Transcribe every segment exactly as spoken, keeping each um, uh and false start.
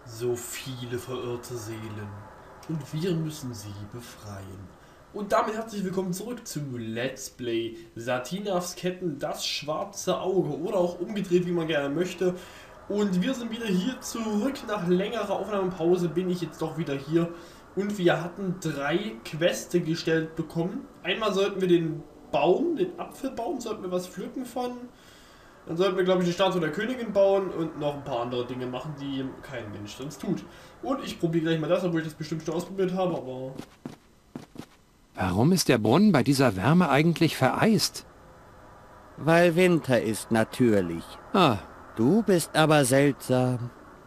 So viele verirrte Seelen. Und wir müssen sie befreien. Und damit herzlich willkommen zurück zu Let's Play Satinavs Ketten, das schwarze Auge. Oder auch umgedreht, wie man gerne möchte. Und wir sind wieder hier zurück. Nach längerer Aufnahmepause bin ich jetzt doch wieder hier. Und wir hatten drei Queste gestellt bekommen. Einmal sollten wir den Baum, den Apfelbaum, sollten wir was pflücken von. Dann sollten wir, glaube ich, eine Statue der Königin bauen und noch ein paar andere Dinge machen, die kein Mensch sonst tut. Und ich probiere gleich mal das, obwohl ich das bestimmt schon ausprobiert habe, aber... Warum ist der Brunnen bei dieser Wärme eigentlich vereist? Weil Winter ist natürlich. Ah, Du bist aber seltsam.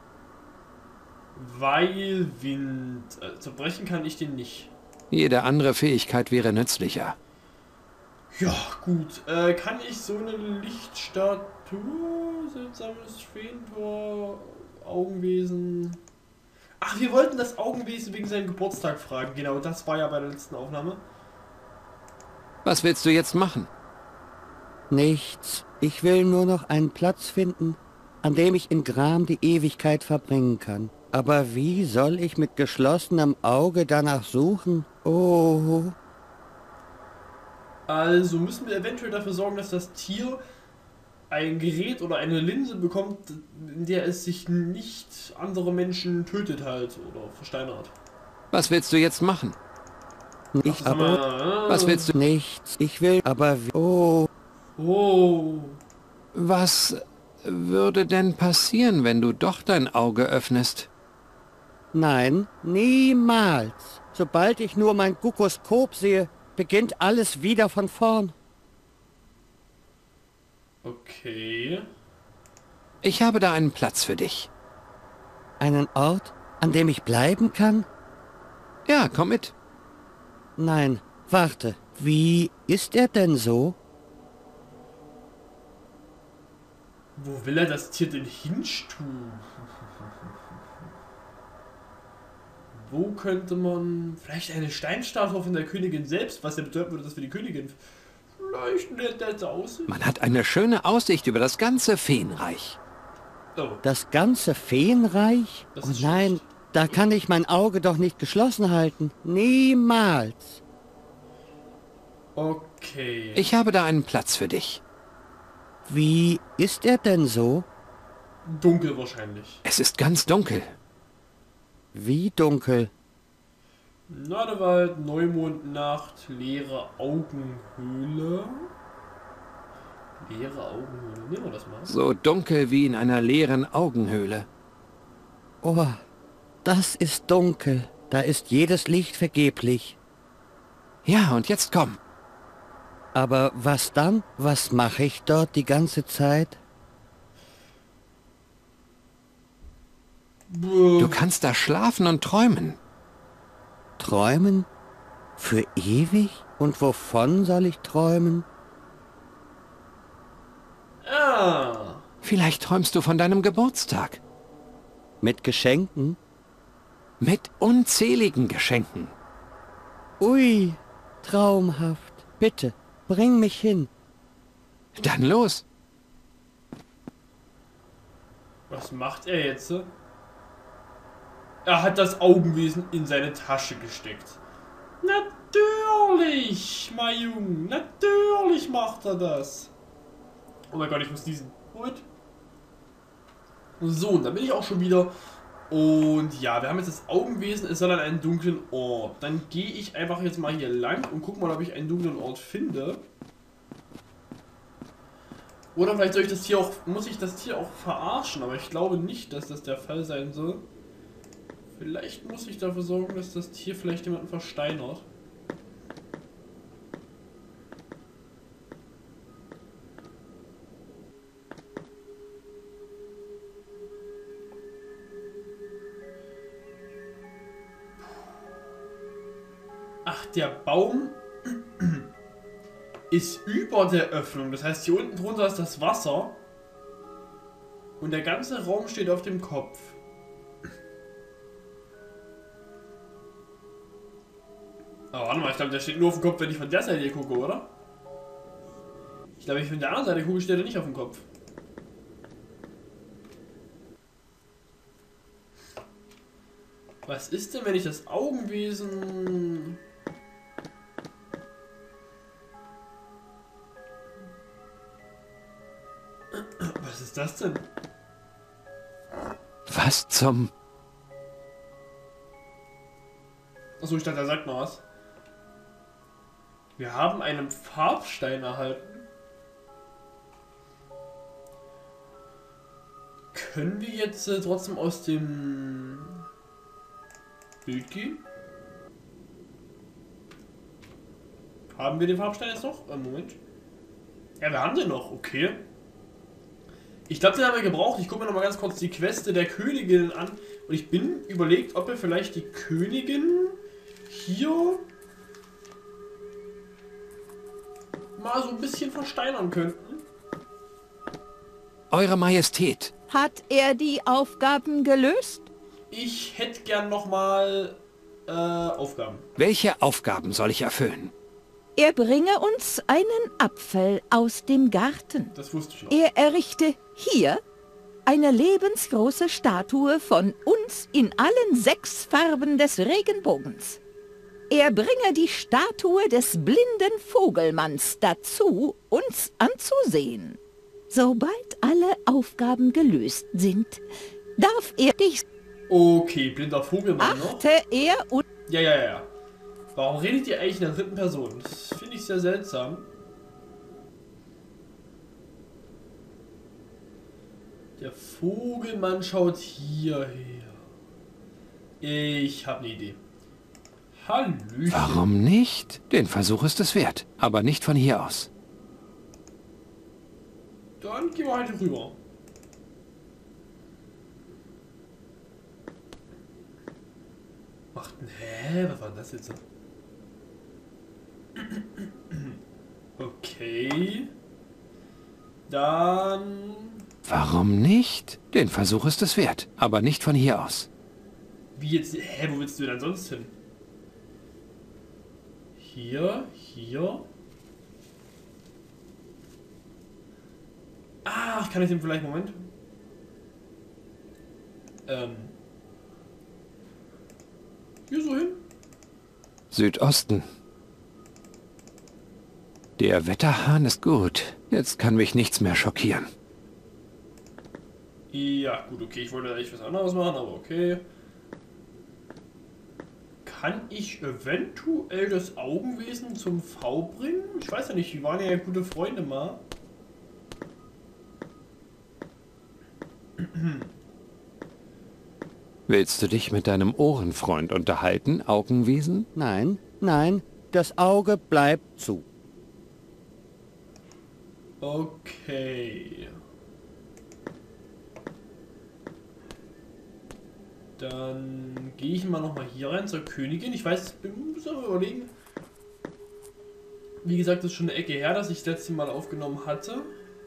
Weil Wind... Äh, zerbrechen kann ich den nicht. jede andere Fähigkeit wäre nützlicher. Ja, gut. Äh, kann ich so eine Lichtstatue, seltsames Feentor, Augenwesen... Ach, wir wollten das Augenwesen wegen seinem Geburtstag fragen. Genau, das war ja bei der letzten Aufnahme. Was willst du jetzt machen? Nichts. Ich will nur noch einen Platz finden, an dem ich in Gram die Ewigkeit verbringen kann. Aber wie soll ich mit geschlossenem Auge danach suchen? Oh, Also müssen wir eventuell dafür sorgen, dass das Tier ein Gerät oder eine Linse bekommt, in der es sich nicht andere Menschen tötet halt oder versteinert. Was willst du jetzt machen? ich Das haben aber wir, äh, Was willst du? nichts. Ich will aber wie... Oh, Oh. Was würde denn passieren, wenn du doch dein Auge öffnest? nein, niemals. Sobald ich nur mein Gukoskop sehe, beginnt alles wieder von vorn. Okay. Ich habe da einen Platz für dich. Einen Ort, an dem ich bleiben kann? Ja, komm mit. Nein, warte. Wie ist er denn so? Wo will er das Tier denn hinstun? Wo könnte man... Vielleicht eine Steinstatue von der Königin selbst, was ja bedeuten würde, dass wir die Königin vielleicht nett nett aussehen. Man hat eine schöne Aussicht über das ganze Feenreich. Oh, Das ganze Feenreich? Das Oh ist nein, schlecht. da kann ich mein Auge doch nicht geschlossen halten. Niemals. okay. Ich habe da einen Platz für dich. Wie ist er denn so? Dunkel wahrscheinlich. Es ist ganz dunkel. Wie dunkel? Nadewald, Neumondnacht, leere Augenhöhle. Leere Augenhöhle. Nehmen wir das mal. So dunkel wie in einer leeren Augenhöhle. Oh, das ist dunkel. Da ist jedes Licht vergeblich. Ja, und jetzt komm. Aber was dann? Was mache ich dort die ganze Zeit? Du kannst da schlafen und träumen. Träumen? Für ewig? Und wovon soll ich träumen? Ah. Vielleicht träumst du von deinem Geburtstag. Mit Geschenken? Mit unzähligen Geschenken. Ui, traumhaft. Bitte, bring mich hin. Dann los. Was macht er jetzt? Er hat das Augenwesen in seine Tasche gesteckt. Natürlich, mein Junge. Natürlich macht er das. Oh mein Gott, ich muss diesen. Gut. So, und da bin ich auch schon wieder. Und ja, wir haben jetzt das Augenwesen, es soll an einen dunklen Ort. Dann gehe ich einfach jetzt mal hier lang und guck mal, ob ich einen dunklen Ort finde. Oder vielleicht soll ich das Tier auch, muss ich das Tier auch verarschen, aber ich glaube nicht, dass das der Fall sein soll. Vielleicht muss ich dafür sorgen, dass das Tier vielleicht jemanden versteinert. Ach, der Baum ist über der Öffnung. Das heißt, hier unten drunter ist das Wasser. Und der ganze Raum steht auf dem Kopf. Aber warte mal, ich glaube, der steht nur auf dem Kopf, wenn ich von der Seite hier gucke, oder? Ich glaube, ich von der anderen Seite gucke, steht er nicht auf dem Kopf. Was ist denn, wenn ich das Augenwesen... Was ist das denn? Was zum... Achso, ich dachte, er sagt noch was. Wir haben einen Farbstein erhalten. Können wir jetzt äh, trotzdem aus dem Bild gehen? Haben wir den Farbstein jetzt noch? Äh, Moment. Ja, wir haben den noch, okay. Ich glaube, den haben wir gebraucht. Ich gucke mir noch mal ganz kurz die Queste der Königin an. Und ich bin überlegt, ob wir vielleicht die Königin hier mal so ein bisschen versteinern könnten. Eure Majestät. Hat er die Aufgaben gelöst? Ich hätte gern noch mal äh, Aufgaben. Welche Aufgaben soll ich erfüllen? Er bringe uns einen Apfel aus dem Garten. Das wusste ich noch. Er errichte hier eine lebensgroße Statue von uns in allen sechs Farben des Regenbogens. Er bringe die Statue des blinden Vogelmanns dazu, uns anzusehen. Sobald alle Aufgaben gelöst sind, darf er dich... Okay, blinder Vogelmann noch. Achte er und... Ja, ja, ja. Warum redet ihr eigentlich in der dritten Person? Das finde ich sehr seltsam. Der Vogelmann schaut hierher. Ich habe eine Idee. Hallöchen. Warum nicht? Den Versuch ist es wert, aber nicht von hier aus. Dann gehen wir halt rüber. Macht ein... Hä? Was war denn das jetzt? Okay. Dann... Warum nicht? Den Versuch ist es wert, aber nicht von hier aus. Wie jetzt? Hä, wo willst du denn sonst hin? Hier, hier. Ach, kann ich den vielleicht... Moment. Ähm. Hier so hin? Südosten. Der Wetterhahn ist gut. Jetzt kann mich nichts mehr schockieren. Ja, gut, okay. Ich wollte eigentlich was anderes machen, aber okay. Kann ich eventuell das Augenwesen zum V bringen? Ich weiß ja nicht, die waren ja gute Freunde mal. Willst du dich mit deinem Ohrenfreund unterhalten, Augenwesen? Nein, nein, das Auge bleibt zu. Okay. Dann gehe ich mal noch mal hier rein zur Königin. Ich weiß, ich muss aber überlegen. Wie gesagt, das ist schon eine Ecke her, dass ich das letzte Mal aufgenommen hatte.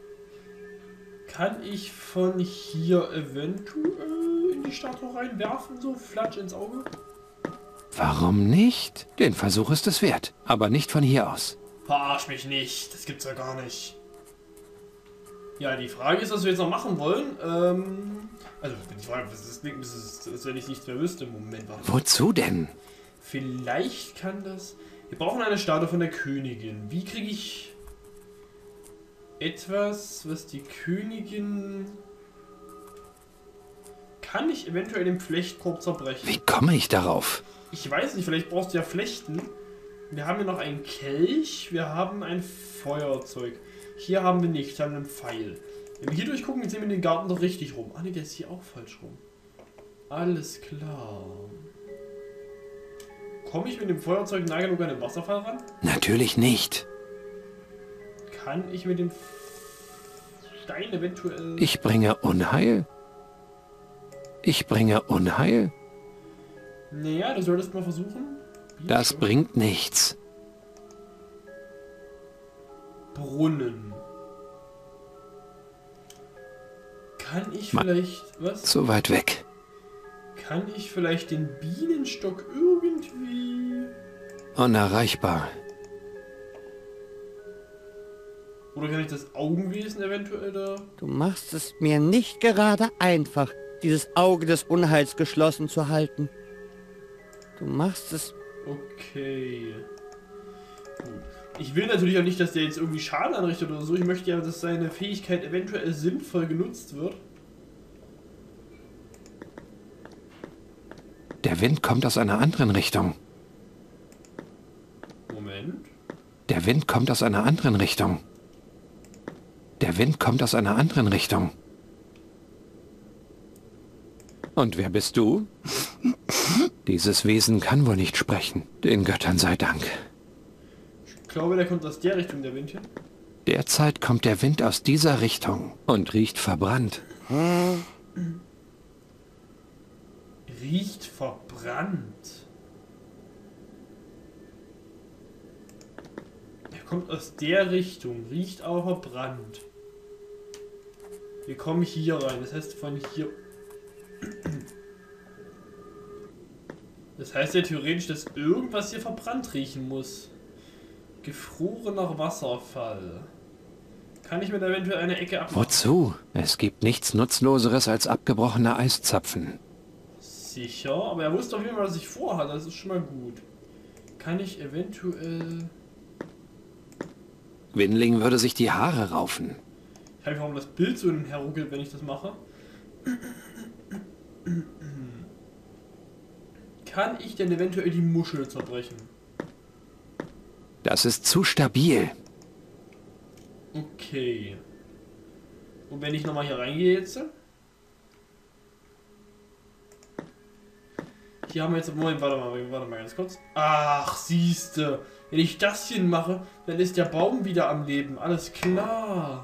Kann ich von hier eventuell in die Statue reinwerfen, so flatsch ins Auge? Warum nicht? Den Versuch ist es wert, aber nicht von hier aus. Verarsch mich nicht, das gibt's ja gar nicht. Ja, die Frage ist, was wir jetzt noch machen wollen. Ähm, also, die Frage, das ist, das ist, als wenn ich nichts mehr wüsste. Moment, warte. Wozu denn? Vielleicht kann das... Wir brauchen eine Statue von der Königin. Wie kriege ich etwas, was die Königin... Kann ich eventuell den Flechtkorb zerbrechen? Wie komme ich darauf? Ich weiß nicht, vielleicht brauchst du ja Flechten. Wir haben hier noch einen Kelch, wir haben ein Feuerzeug. Hier haben wir nicht, wir haben einen Pfeil. Wenn wir hier durchgucken, sehen wir den Garten doch richtig rum. Ah ne, der ist hier auch falsch rum. Alles klar. Komme ich mit dem Feuerzeug nah genug an den Wasserfall ran? Natürlich nicht. Kann ich mit dem Stein eventuell... Ich bringe Unheil? Ich bringe Unheil? Naja, du solltest mal versuchen. Das bringt nichts. Brunnen. Kann ich vielleicht... Was? So weit weg. Kann ich vielleicht den Bienenstock irgendwie... Unerreichbar. Oder kann ich das Augenwesen eventuell da... Du machst es mir nicht gerade einfach, dieses Auge des Unheils geschlossen zu halten. Du machst es... Okay. Gut. Ich will natürlich auch nicht, dass der jetzt irgendwie Schaden anrichtet oder so. Ich möchte ja, dass seine Fähigkeit eventuell sinnvoll genutzt wird. Der Wind kommt aus einer anderen Richtung. Moment. Der Wind kommt aus einer anderen Richtung. Der Wind kommt aus einer anderen Richtung. Und wer bist du? Dieses Wesen kann wohl nicht sprechen. Den Göttern sei Dank. Ich glaube, der kommt aus der Richtung, der Wind hier. Derzeit kommt der Wind aus dieser Richtung und riecht verbrannt. Riecht verbrannt. Er kommt aus der Richtung, riecht aber verbrannt. Wir kommen hier rein, das heißt von hier... Das heißt ja theoretisch, dass irgendwas hier verbrannt riechen muss. Gefrorener Wasserfall. Kann ich mir da eventuell eine Ecke abmachen? Wozu? Es gibt nichts Nutzloseres als abgebrochene Eiszapfen. Sicher, aber er wusste auf jeden Fall, was ich vorhatte, das ist schon mal gut. Kann ich eventuell... Winling würde sich die Haare raufen. Ich habe warum das Bild so hin und her ruckelt, wenn ich das mache. Kann ich denn eventuell die Muschel zerbrechen? Das ist zu stabil. Okay. Und wenn ich nochmal hier reingehe jetzt? Hier haben wir jetzt... Moment, warte mal, warte mal ganz kurz. Ach, siehste. Wenn ich das hier mache, dann ist der Baum wieder am Leben. Alles klar.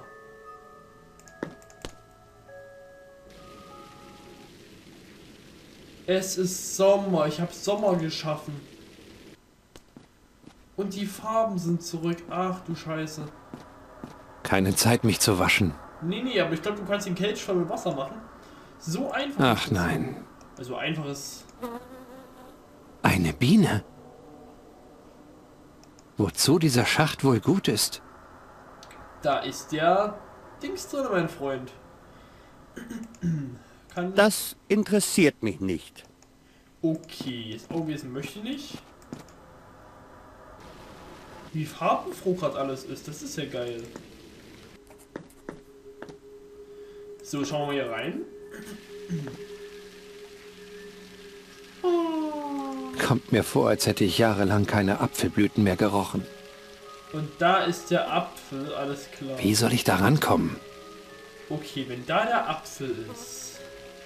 Es ist Sommer. Ich habe Sommer geschaffen. Und die Farben sind zurück. Ach du Scheiße. Keine Zeit, mich zu waschen. Nee, nee, aber ich glaube, du kannst den Kelch voll mit Wasser machen. So einfach. Ach ist das. nein. Also einfaches... Eine Biene? Wozu dieser Schacht wohl gut ist? Da ist der Dings drin, mein Freund. Kann... Das interessiert mich nicht. Okay, das Augenwesen möchte nicht. Wie farbenfroh gerade alles ist, das ist ja geil. So, schauen wir mal hier rein. Kommt mir vor, als hätte ich jahrelang keine Apfelblüten mehr gerochen. Und da ist der Apfel, alles klar. Wie soll ich da rankommen? Okay, wenn da der Apfel ist.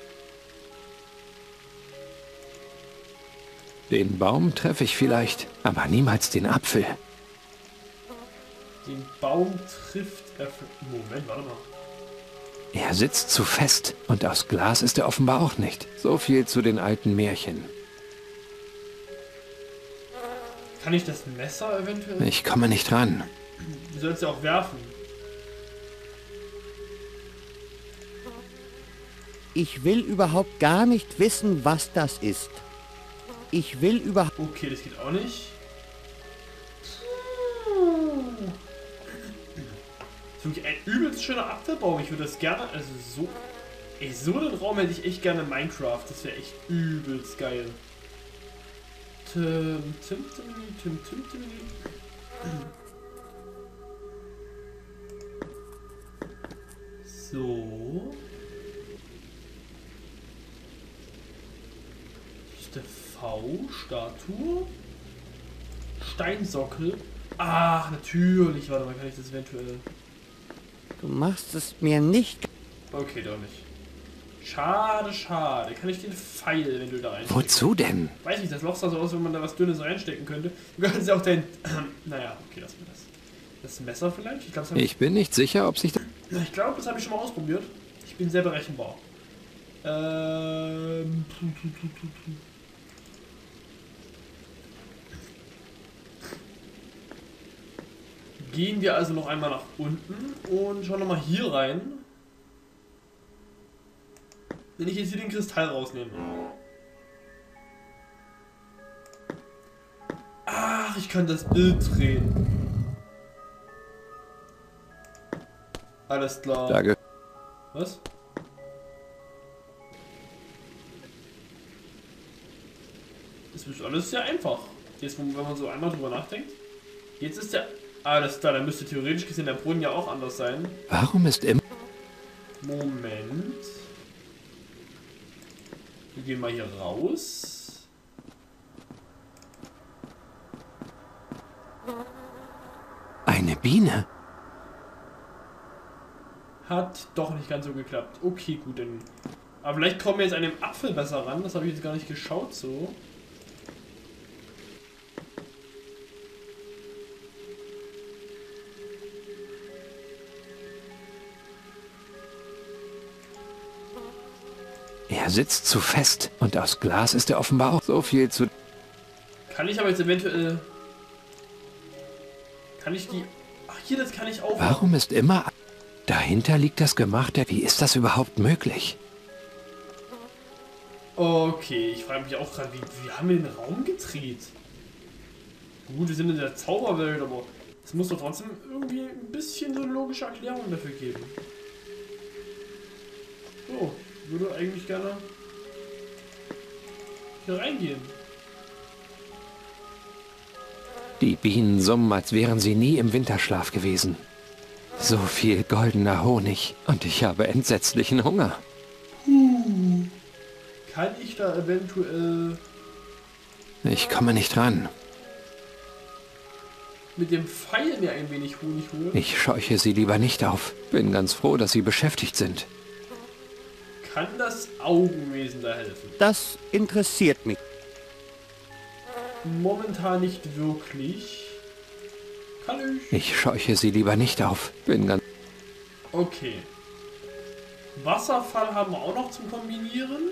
Den Baum treffe ich vielleicht, aber niemals den Apfel. Den Baum trifft er... Moment, warte mal. Er sitzt zu fest und aus Glas ist er offenbar auch nicht. So viel zu den alten Märchen. Kann ich das Messer eventuell... Ich komme nicht ran. Du sollst ja auch werfen. Ich will überhaupt gar nicht wissen, was das ist. Ich will überhaupt... Okay, das geht auch nicht. Das ist wirklich ein übelst schöner Apfelbaum. Ich würde das gerne, also so... Ey, so einen Raum hätte ich echt gerne in Minecraft. Das wäre echt übelst geil. Tim, Tim, Tim, Tim, Tim, Tim. So. Hier ist der V-Statue. Steinsockel. Ach, natürlich. Warte mal, kann ich das eventuell... Du machst es mir nicht... Okay, doch nicht. Schade, schade. Kann ich den Pfeil, wenn du da reinsteckst? Wozu denn? Weiß nicht, das Loch sah so aus, wenn man da was Dünnes reinstecken könnte. Du kannst ja auch dein... naja, okay, lass mir das. Das Messer vielleicht? Ich glaube, Ich bin nicht sicher, ob sich... da- ich glaub, das habe ich schon mal ausprobiert. Ich bin sehr berechenbar. Ähm... Gehen wir also noch einmal nach unten und schauen nochmal hier rein. Wenn ich jetzt hier den Kristall rausnehme. Ach, ich kann das Bild drehen. Alles klar. Da ge- Was? Das ist alles sehr einfach. Jetzt, wenn man so einmal drüber nachdenkt. Jetzt ist der... Alles klar, dann müsste theoretisch gesehen der Brunnen ja auch anders sein. Warum ist immer... Moment. Wir gehen mal hier raus. Eine Biene? Hat doch nicht ganz so geklappt. Okay, gut, dann... Aber vielleicht kommen wir jetzt an dem Apfel besser ran. Das habe ich jetzt gar nicht geschaut so. Er sitzt zu fest und aus Glas ist er offenbar auch so viel zu... Kann ich aber jetzt eventuell... Kann ich die... Ach, hier, das kann ich auch... Warum ist immer... Dahinter liegt das Gemachte. Wie ist das überhaupt möglich? Okay, ich frage mich auch gerade, wie, wie haben wir den Raum gedreht? Gut, wir sind in der Zauberwelt, aber es muss doch trotzdem irgendwie ein bisschen so eine logische Erklärung dafür geben. So, ich würde eigentlich gerne hier reingehen. Die Bienen summen, als wären sie nie im Winterschlaf gewesen. So viel goldener Honig und ich habe entsetzlichen Hunger. Puh. Kann ich da eventuell... Ich komme nicht ran. Mit dem Pfeil mir ein wenig Honig holen? Ich scheuche sie lieber nicht auf. Bin ganz froh, dass sie beschäftigt sind. Kann das Augenwesen da helfen? Das interessiert mich. Momentan nicht wirklich. Kann ich? Ich scheuche sie lieber nicht auf. Bin ganz... Okay. Wasserfall haben wir auch noch zum Kombinieren.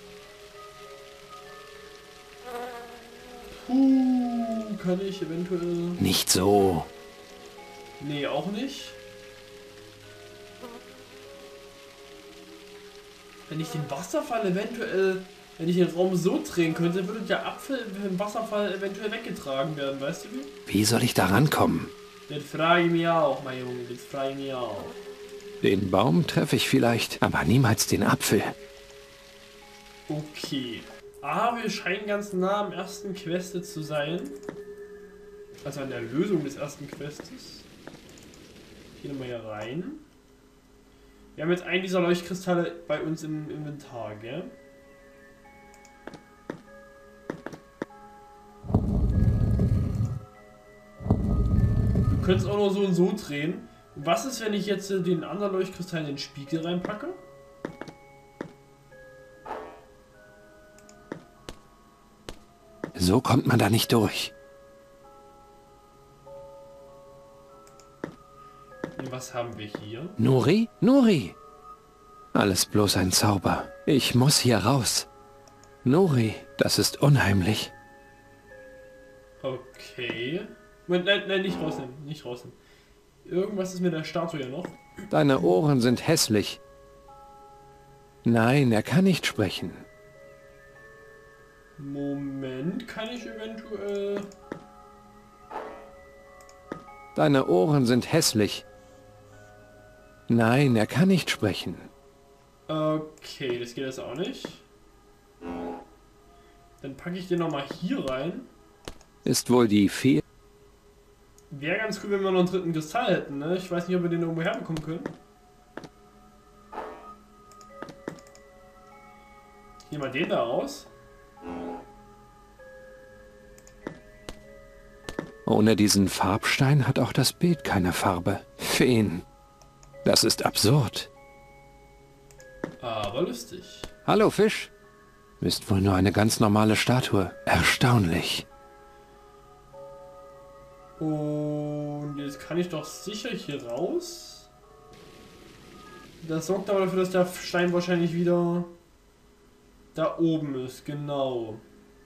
Puh, kann ich eventuell... Nicht so. Nee, auch nicht. Wenn ich den Wasserfall eventuell... Wenn ich den Raum so drehen könnte, würde der Apfel im Wasserfall eventuell weggetragen werden, weißt du wie? Wie soll ich da rankommen? Das frage ich mich auch, mein Junge, das frage ich mich auch. Den Baum treffe ich vielleicht, aber niemals den Apfel. Okay. Ah, wir scheinen ganz nah am ersten Queste zu sein. Also an der Lösung des ersten Questes. Hier nochmal hier rein. Wir haben jetzt einen dieser Leuchtkristalle bei uns im Inventar, gell? Du könntest auch noch so und so drehen. Was ist, wenn ich jetzt den anderen Leuchtkristall in den Spiegel reinpacke? So kommt man da nicht durch. Und was haben wir hier? Nuri? Nuri! Alles bloß ein Zauber. Ich muss hier raus. Nuri, das ist unheimlich. Okay. Moment, nein, nein, nicht rausnehmen, nicht rausnehmen. Irgendwas ist mit der Statue ja noch. Deine Ohren sind hässlich. Nein, er kann nicht sprechen. Moment, kann ich eventuell... Deine Ohren sind hässlich. Nein, er kann nicht sprechen. Okay, das geht jetzt auch nicht. Dann packe ich den nochmal hier rein. Ist wohl die Fee... Wäre ganz cool, wenn wir noch einen dritten Kristall hätten, ne? Ich weiß nicht, ob wir den irgendwo herbekommen können. Hier mal den da raus. Ohne diesen Farbstein hat auch das Bild keine Farbe. Feen. Das ist absurd. Aber lustig. Hallo, Fisch. Ist wohl nur eine ganz normale Statue. Erstaunlich. Und jetzt kann ich doch sicher hier raus. Das sorgt aber dafür, dass der Stein wahrscheinlich wieder da oben ist. Genau.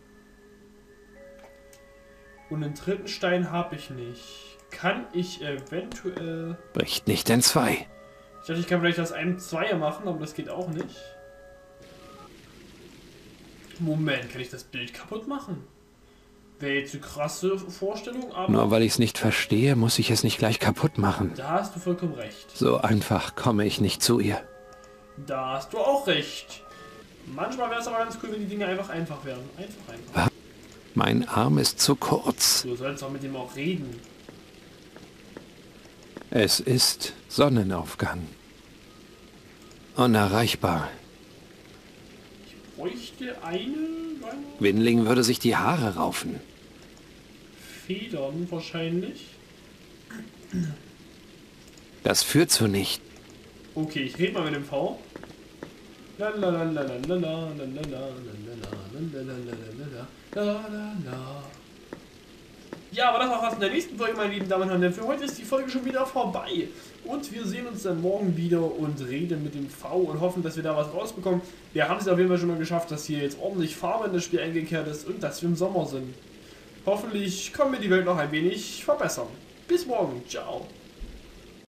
Und den dritten Stein habe ich nicht. Kann ich eventuell... Bricht nicht in zwei. Ich dachte, ich kann vielleicht das ein Zweier machen, aber das geht auch nicht. Moment, kann ich das Bild kaputt machen? Wäre jetzt eine krasse Vorstellung, aber... Nur weil ich es nicht verstehe, muss ich es nicht gleich kaputt machen. Da hast du vollkommen recht. So einfach komme ich nicht zu ihr. Da hast du auch recht. Manchmal wäre es aber ganz cool, wenn die Dinge einfach einfach wären. Einfach, einfach. Mein Arm ist zu kurz. Du sollst doch mit ihm auch reden. Es ist Sonnenaufgang. Unerreichbar. Ich bräuchte eine, eine Winling würde sich die Haare raufen. Federn wahrscheinlich. Das führt zu nicht. Okay, ich rede mal mit dem V. Ja, aber das war fast in der nächsten Folge, meine lieben Damen und Herren. Denn für heute ist die Folge schon wieder vorbei. Und wir sehen uns dann morgen wieder und reden mit dem V und hoffen, dass wir da was rausbekommen. Wir haben es auf jeden Fall schon mal geschafft, dass hier jetzt ordentlich Farbe in das Spiel eingekehrt ist und dass wir im Sommer sind. Hoffentlich können wir die Welt noch ein wenig verbessern. Bis morgen. Ciao.